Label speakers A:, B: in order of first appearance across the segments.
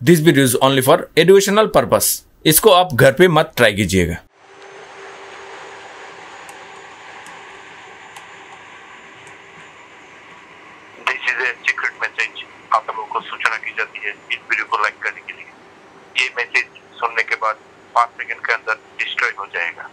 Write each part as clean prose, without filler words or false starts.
A: This video is only for educational purpose. इसको आप घर पे मत ट्राई कीजिएगा।
B: This is a secret message, आप लोगों को सूचना की जाती है इस वीडियो को लाइक करने के लिए। ये मैसेज सुनने के बाद 5 सेकंड के अंदर डिस्ट्रॉय हो जाएगा।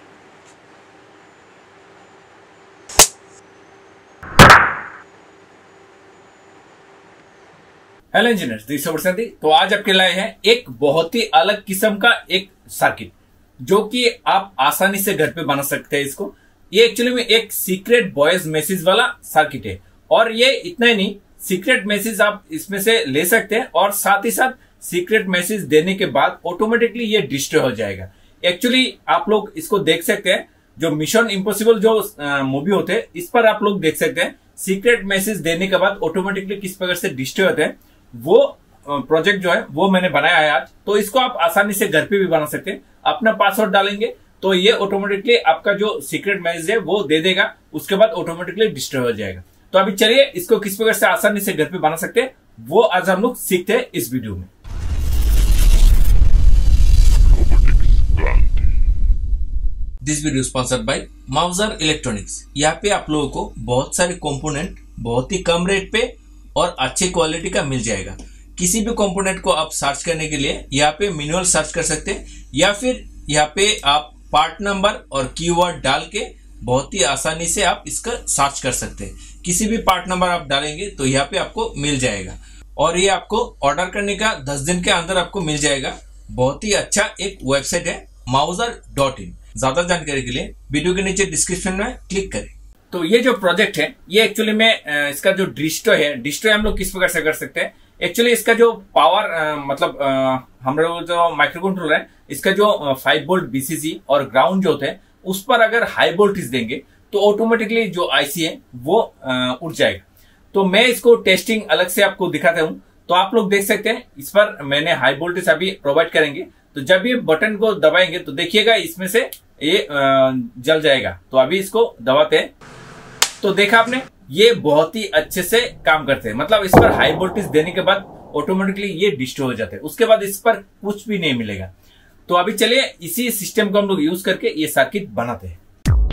A: Hello engineers, this is Basanti. तो आज आपके लाए हैं एक बहुत ही अलग किस्म का एक सर्किट जो कि आप आसानी से घर पे बना सकते हैं। इसको ये एक्चुअली में एक सीक्रेट वॉइस मैसेज वाला सर्किट है और ये इतना ही नहीं, सीक्रेट मैसेज आप इसमें से ले सकते हैं और साथ ही साथ सीक्रेट मैसेज देने के बाद ऑटोमेटिकली ये डिस्ट्रॉय हो जाएगा। एक्चुअली आप लोग इसको देख सकते हैं, जो मिशन इम्पॉसिबल जो मूवी होते हैं इस पर आप लोग देख सकते हैं सीक्रेट मैसेज देने के बाद ऑटोमेटिकली किस प्रकार से डिस्ट्रॉय होते हैं। वो प्रोजेक्ट जो है वो मैंने बनाया है आज। तो इसको आप आसानी से घर पे भी बना सकते हैं। अपना पासवर्ड डालेंगे तो ये ऑटोमेटिकली आपका जो सीक्रेट मैसेज है वो दे देगा, उसके बाद ऑटोमेटिकली डिस्ट्रॉय हो जाएगा। तो अभी चलिए इसको किस प्रकार से आसानी से घर पे बना सकते हैं वो आज हम लोग सीखते हैं इस वीडियो में। This video sponsored by Mouser electronics. यहाँ पे आप लोगों को बहुत सारे कंपोनेंट बहुत ही कम रेट पे और अच्छी क्वालिटी का मिल जाएगा। किसी भी कंपोनेंट को आप सर्च करने के लिए यहाँ पे मैनुअल सर्च कर सकते हैं या फिर यहाँ पे आप पार्ट नंबर और कीवर्ड डाल के बहुत ही आसानी से आप इसका सर्च कर सकते हैं। किसी भी पार्ट नंबर आप डालेंगे तो यहाँ पे आपको मिल जाएगा और ये आपको ऑर्डर करने का 10 दिन के अंदर आपको मिल जाएगा। बहुत ही अच्छा एक वेबसाइट है mauser.in। ज्यादा जानकारी के लिए वीडियो के नीचे डिस्क्रिप्शन में क्लिक करें। तो ये जो प्रोजेक्ट है ये एक्चुअली में इसका जो डिस्ट्रॉय हम लोग किस प्रकार से कर सकते हैं। एक्चुअली इसका जो पावर मतलब हम लोग जो माइक्रो कंट्रोलर है इसका जो 5 वोल्ट बीसीसी और ग्राउंड जो होते हैं उस पर अगर हाई वोल्टेज देंगे तो ऑटोमेटिकली जो आईसी है वो उड़ जाएगा। तो मैं इसको टेस्टिंग अलग से आपको दिखाता हूँ। तो आप लोग देख सकते हैं इस पर मैंने हाई वोल्टेज अभी प्रोवाइड करेंगे। तो जब ये बटन को दबाएंगे तो देखिएगा इसमें से ये जल जाएगा। तो अभी इसको दबाते हैं तो देखा आपने ये बहुत ही अच्छे से काम करते हैं। मतलब इस पर हाई वोल्टेज देने के बाद ऑटोमेटिकली ये डिस्ट्रॉय हो जाते हैं, उसके बाद इस पर कुछ भी नहीं मिलेगा। तो अभी चलिए इसी सिस्टम को हम लोग यूज करके ये सर्किट बनाते हैं।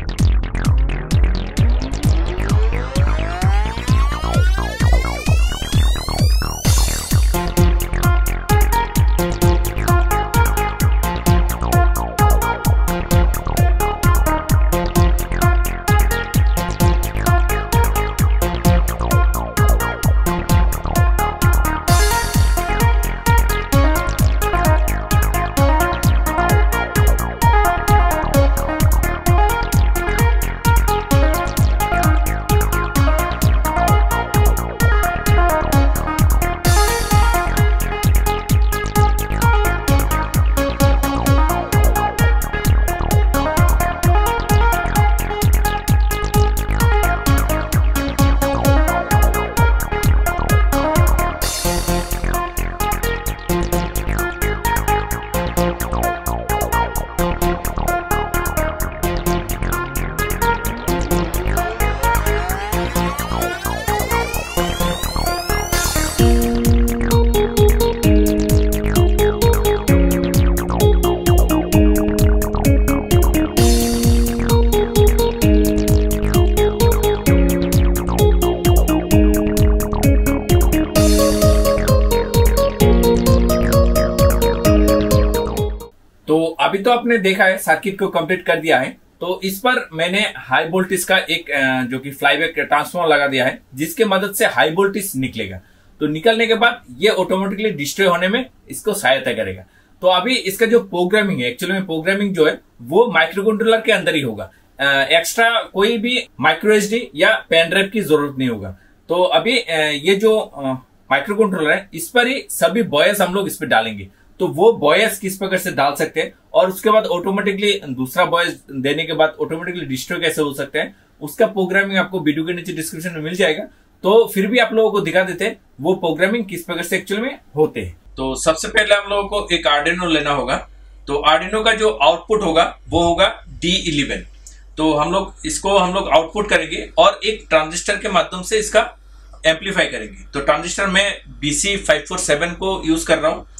A: तो अभी तो आपने देखा है सर्किट को कंप्लीट कर दिया है। तो इस पर मैंने हाई वोल्टेज का एक जो कि फ्लाईबैक ट्रांसफार्मर लगा दिया है जिसके मदद से हाई वोल्टेज निकलेगा। तो निकलने के बाद ये ऑटोमेटिकली डिस्ट्रॉय होने में इसको सहायता करेगा। तो अभी इसका जो प्रोग्रामिंग है एक्चुअली में प्रोग्रामिंग जो है वो माइक्रो कंट्रोलर के अंदर ही होगा। एक्स्ट्रा कोई भी माइक्रो एसडी या पेन ड्राइव की जरूरत नहीं होगा। तो अभी ये जो माइक्रो कंट्रोलर है इस पर ही सभी बॉयस हम लोग इस पर डालेंगे। तो वो बॉयस किस प्रकार से डाल सकते हैं और उसके बाद ऑटोमेटिकली दूसरा बॉयस देने के बाद ऑटोमेटिकली डिस्ट्रॉय कैसे हो सकते हैं उसका प्रोग्रामिंग आपको वीडियो के नीचे डिस्क्रिप्शन में मिल जाएगा। तो फिर भी आप लोगों को दिखा देते हैं वो प्रोग्रामिंग किस प्रकार से एक्चुअल में होते हैं। तो सबसे पहले हम लोगों को एक आर्डिनो लेना होगा। तो आर्डिनो का जो आउटपुट होगा वो होगा D11। तो हम लोग आउटपुट करेंगे और एक ट्रांजिस्टर के माध्यम से इसका एम्पलीफाई करेंगे। तो ट्रांजिस्टर में BC547 को यूज कर रहा हूं।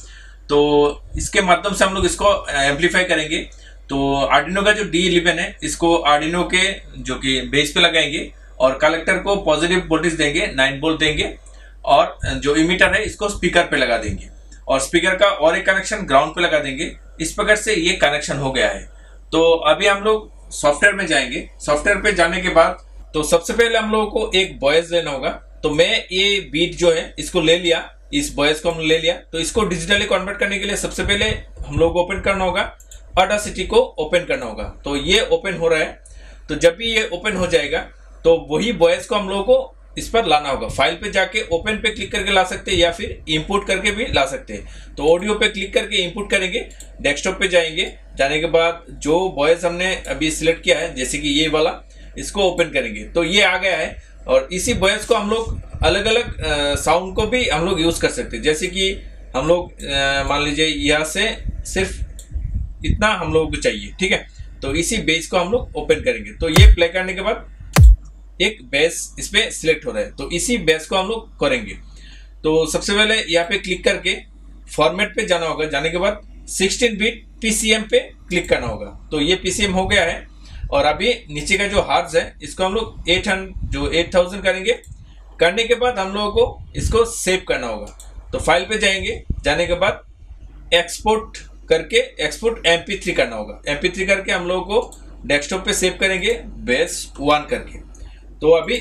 A: तो इसके माध्यम से हम लोग इसको एम्पलीफाई करेंगे। तो आर्डिनो का जो D11 है इसको आर्डिनो के जो कि बेस पे लगाएंगे और कलेक्टर को पॉजिटिव वोल्टेज देंगे 9 वोल्ट देंगे और जो इमीटर है इसको स्पीकर पे लगा देंगे और स्पीकर का और एक कनेक्शन ग्राउंड पे लगा देंगे। इस प्रकार से ये कनेक्शन हो गया है। तो अभी हम लोग सॉफ्टवेयर में जाएंगे। सॉफ्टवेयर पे जाने के बाद तो सबसे पहले हम लोगों को एक वॉइस लेना होगा। तो मैं ये बीट जो है इसको ले लिया, इस वॉइस को हमने ले लिया। तो इसको डिजिटली कन्वर्ट करने के लिए सबसे पहले हम लोग को ओपन करना होगा, ऑडासिटी को ओपन करना होगा। तो ये ओपन हो रहा है। तो जब भी ये ओपन हो जाएगा तो वही वॉइस को हम लोगों को इस पर लाना होगा। फाइल पे जाके ओपन पे क्लिक करके ला सकते हैं या फिर इंपोर्ट करके भी ला सकते हैं। तो ऑडियो पे क्लिक करके इंपोर्ट करेंगे, डेस्कटॉप पे जाएंगे, जाने के बाद जो वॉइस हमने अभी सिलेक्ट किया है जैसे कि ये वाला, इसको ओपन करेंगे तो ये आ गया है। और इसी वॉइस को हम लोग अलग अलग साउंड को भी हम लोग यूज कर सकते हैं। जैसे कि हम लोग मान लीजिए यहाँ से सिर्फ इतना हम लोगों को चाहिए, ठीक है। तो इसी बेस को हम लोग ओपन करेंगे। तो ये प्ले करने के बाद एक बेस इस पे सिलेक्ट हो रहा है। तो इसी बेस को हम लोग करेंगे। तो सबसे पहले यहाँ पे क्लिक करके फॉर्मेट पे जाना होगा। जाने के बाद 16 बिट PCM पे क्लिक करना होगा। तो ये PCM हो गया है। और अभी नीचे का जो हार्ज है इसको हम लोग 8000 करेंगे। करने के बाद हम लोगों को इसको सेव करना होगा। तो फाइल पे जाएंगे, जाने के बाद एक्सपोर्ट करके एक्सपोर्ट MP3 करना होगा। MP3 करके हम लोगों को डेस्कटॉप पे सेव करेंगे बेस 1 करके। तो अभी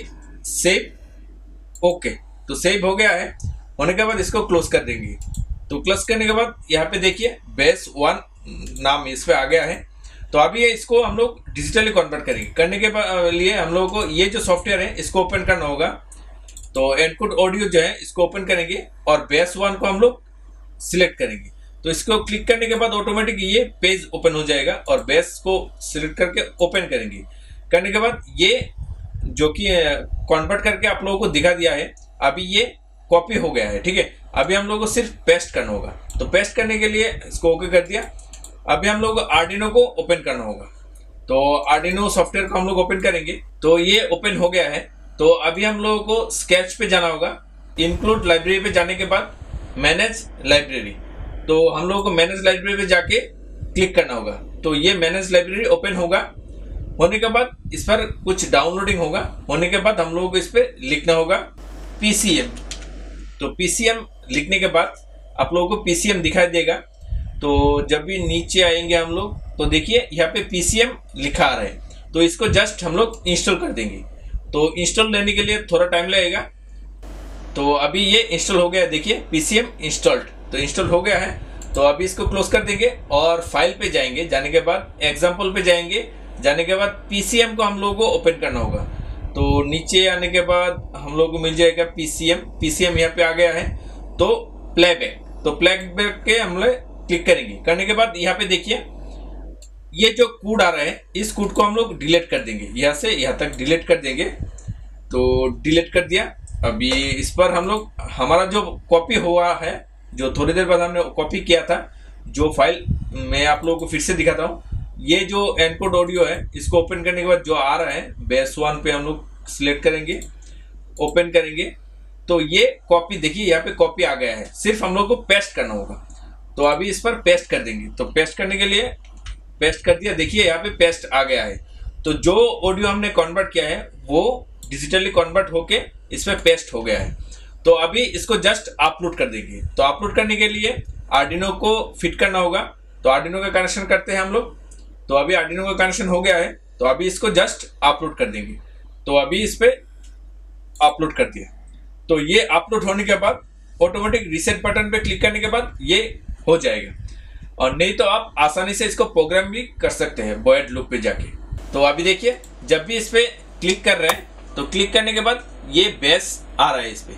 A: सेव, ओके, तो सेव हो गया है। होने के बाद इसको क्लोज कर देंगे। तो क्लोज करने के बाद यहाँ पे देखिए बेस 1 नाम इस पे आ गया है। तो अभी इसको हम लोग डिजिटली कन्वर्ट करेंगे। करने के लिए हम लोगों को ये जो सॉफ्टवेयर है इसको ओपन करना होगा। तो एनकोड ऑडियो जो है इसको ओपन करेंगे और बेस 1 को हम लोग सिलेक्ट करेंगे। तो इसको क्लिक करने के बाद ऑटोमेटिक ये पेज ओपन हो जाएगा और बेस को सिलेक्ट करके ओपन करेंगे। करने के बाद ये जो कि कन्वर्ट करके आप लोगों को दिखा दिया है, अभी ये कॉपी हो गया है, ठीक है। अभी हम लोगों को सिर्फ पेस्ट करना होगा। तो पेस्ट करने के लिए इसको ओके कर दिया। अभी हम लोग को आर्डिनो को ओपन करना होगा। तो आर्डिनो सॉफ्टवेयर को हम लोग ओपन करेंगे। तो ये ओपन हो गया है। तो अभी हम लोगों को स्केच पे जाना होगा। इंक्लूड लाइब्रेरी पे जाने के बाद मैनेज लाइब्रेरी, तो हम लोगों को मैनेज लाइब्रेरी पे जाके क्लिक करना होगा। तो ये मैनेज लाइब्रेरी ओपन होगा। होने के बाद इस पर कुछ डाउनलोडिंग होगा। होने के बाद हम लोगों को इस पर लिखना होगा PCM। तो PCM लिखने के बाद आप लोगों को PCM दिखाई देगा। तो जब भी नीचे आएंगे हम लोग तो देखिए यहाँ पे PCM लिखा आ रहा है। तो इसको जस्ट हम लोग इंस्टॉल कर देंगे। तो इंस्टॉल लेने के लिए थोड़ा टाइम लगेगा। तो अभी ये इंस्टॉल हो गया है, देखिए PCM इंस्टॉल्ड। तो इंस्टॉल हो गया है। तो अभी इसको क्लोज कर देंगे और फाइल पे जाएंगे। जाने के बाद एग्जाम्पल पे जाएंगे। जाने के बाद PCM को हम लोगों को ओपन करना होगा। तो नीचे आने के बाद हम लोगों को मिल जाएगा PCM यहाँ पे आ गया है। तो प्लेबैक, तो प्लेबैक के हम लोग क्लिक करेंगे। करने के बाद यहाँ पे देखिए ये जो कोड आ रहा है इस कोड को हम लोग डिलीट कर देंगे। यहाँ से यहाँ तक डिलीट कर देंगे। तो डिलीट कर दिया। अभी इस पर हम लोग हमारा जो कॉपी हुआ है, जो थोड़ी देर बाद हमने कॉपी किया था, जो फाइल मैं आप लोगों को फिर से दिखाता हूँ। ये जो एनकोड ऑडियो है इसको ओपन करने के बाद जो आ रहा है बेस 1 पे हम लोग सिलेक्ट करेंगे, ओपन करेंगे। तो ये कॉपी देखिए यहाँ पे कॉपी आ गया है। सिर्फ हम लोग को पेस्ट करना होगा। तो अभी इस पर पेस्ट कर देंगे। तो पेस्ट करने के लिए पेस्ट कर दिया। देखिए यहाँ पे पेस्ट आ गया है। तो जो ऑडियो हमने कन्वर्ट किया है वो डिजिटली कन्वर्ट होके इस पर पेस्ट हो गया है। तो अभी इसको जस्ट अपलोड कर देंगे। तो अपलोड करने के लिए आर्डिनो को फिट करना होगा। तो आर्डिनो का कनेक्शन करते हैं हम लोग। तो अभी आर्डिनो का कनेक्शन हो गया है। तो अभी इसको जस्ट अपलोड कर देंगे। तो अभी इस पे अपलोड कर दिया। तो ये अपलोड होने के बाद ऑटोमेटिक रीसेट बटन पे क्लिक करने के बाद ये हो जाएगा। और नहीं तो आप आसानी से इसको प्रोग्राम भी कर सकते हैं वॉइड लूप पे जाके। तो अभी देखिए जब भी इस पे क्लिक कर रहे हैं तो क्लिक करने के बाद ये बेस आ रहा है इस पे।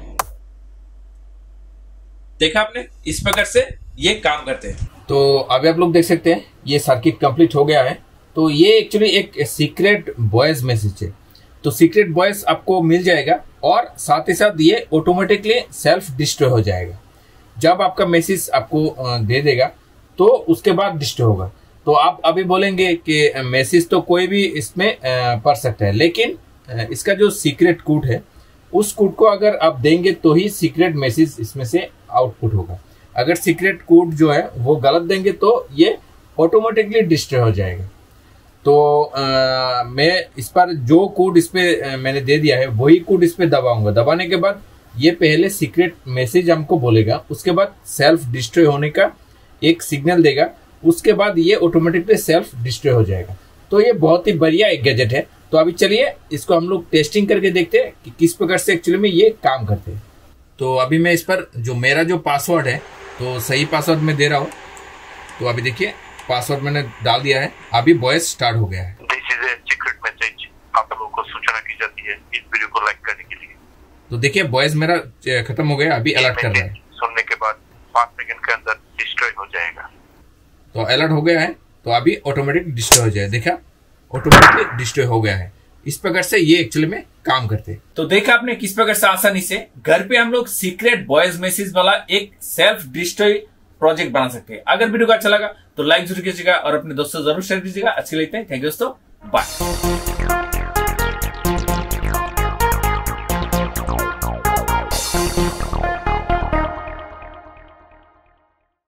A: देखा आपने, इस प्रकार से ये काम करते हैं। तो अभी आप लोग देख सकते हैं ये सर्किट कंप्लीट हो गया है। तो ये एक्चुअली एक सीक्रेट वॉइस मैसेज है। तो सीक्रेट वॉइस आपको मिल जाएगा और साथ ही साथ ये ऑटोमेटिकली सेल्फ डिस्ट्रॉय हो जाएगा। जब आपका मैसेज आपको दे देगा तो उसके बाद डिस्ट्रॉय होगा। तो आप अभी बोलेंगे कि मैसेज तो कोई भी इसमें पढ़ सकता है, लेकिन इसका जो सीक्रेट कोड है उस कोड को अगर आप देंगे तो ही सीक्रेट मैसेज इसमें से आउटपुट होगा। अगर सीक्रेट कोड जो है वो गलत देंगे तो ये ऑटोमेटिकली डिस्ट्रॉय हो जाएगा। तो मैं इस पर जो कोड इस पे मैंने दे दिया है वही कोड इस पे दबाऊंगा। दबाने के बाद ये पहले सीक्रेट मैसेज हमको बोलेगा, उसके बाद सेल्फ डिस्ट्रॉय होने का एक सिग्नल देगा, उसके बाद ये ऑटोमेटिकली सेल्फ डिस्ट्रॉय हो जाएगा। तो ये बहुत ही बढ़िया एक गैजेट है। तो अभी चलिए इसको हम लोग टेस्टिंग करके देखते हैं कि किस प्रकार से एक्चुअली में ये काम करते हैं। तो अभी मैं इस पर जो मेरा जो पासवर्ड है तो सही पासवर्ड मैं दे रहा हूँ। तो अभी देखिए पासवर्ड मैंने डाल दिया है, अभी वॉइस स्टार्ट हो गया है।
B: This is a secret message, आप लोगों को सूचना की जाती है इस वीडियो को लाइक करने के लिए।
A: तो देखिए वॉइस मेरा खत्म हो गया, अभी अलर्ट कर रहा है।
B: सुनने के बाद 5 सेकंड के अंदर डिस्ट्रॉय हो जाएगा।
A: तो अलर्ट हो गया है, तो अभी ऑटोमेटिक डिस्ट्रॉय हो जाए। देखा ऑटोमेटिकली डिस्ट्रॉय हो गया है। इस प्रकार से ये एक्चुअली में काम करते हैं। तो देखा आपने किस प्रकार से आसानी से घर पे हम लोग सीक्रेट वॉइस मैसेज वाला एक सेल्फ डिस्ट्रॉय प्रोजेक्ट बना सकते हैं। अगर वीडियो को अच्छा लगा तो लाइक जरूर कीजिएगा और अपने दोस्तों जरूर शेयर कीजिएगा। अच्छी लगते हैं। थैंक यू दोस्तों, बाय।